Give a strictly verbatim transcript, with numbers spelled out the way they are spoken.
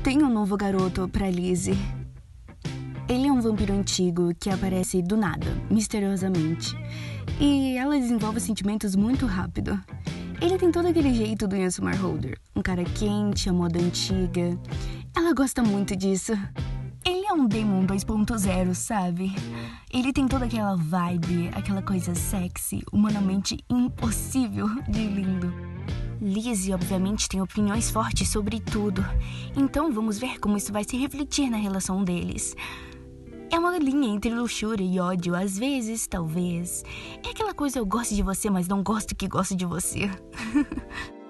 Tem um novo garoto pra Lizzie. Ele é um vampiro antigo que aparece do nada, misteriosamente. E ela desenvolve sentimentos muito rápido. Ele tem todo aquele jeito do Ian Somerhalder. Um cara quente, a moda antiga. Ela gosta muito disso. Ele é um Demon dois ponto zero, sabe? Ele tem toda aquela vibe, aquela coisa sexy, humanamente impossível de lindo. Lizzie, obviamente, tem opiniões fortes sobre tudo. Então vamos ver como isso vai se refletir na relação deles. É uma linha entre luxúria e ódio, às vezes, talvez. É aquela coisa, eu gosto de você, mas não gosto que gosto de você.